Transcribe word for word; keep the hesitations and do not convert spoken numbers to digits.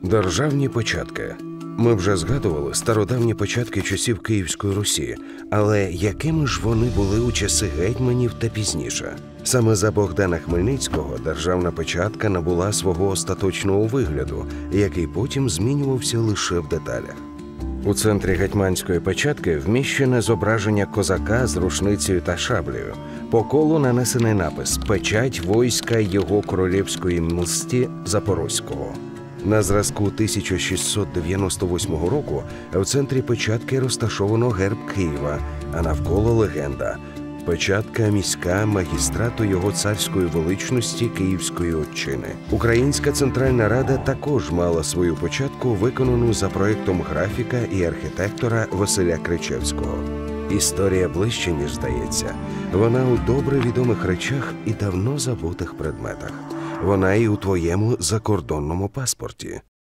Державні початки. Ми вже згадували стародавні початки часів Київської Русі, але якими ж вони були у часи гетьманів та пізніше? Саме за Богдана Хмельницького державна початка набула свого остаточного вигляду, який потім змінювався лише в деталях. У центрі гетьманської початки вміщене зображення козака з рушницею та шаблею. По колу нанесений напис «Печать войска його королівської милості Запорозького». На зразку тисяча шістсот дев'яносто восьмого року в центрі печатки розташовано герб Києва, а навколо легенда «Печатка міська магістрату його царської величності Київської Отчини». Українська Центральна Рада також мала свою початку, виконану за проєктом графіка і архітектора Василя Кричевського. Історія ближче, ніж здається. Вона у добре відомих речах і давно забутих предметах. Вона і у твоєму закордонному паспорті.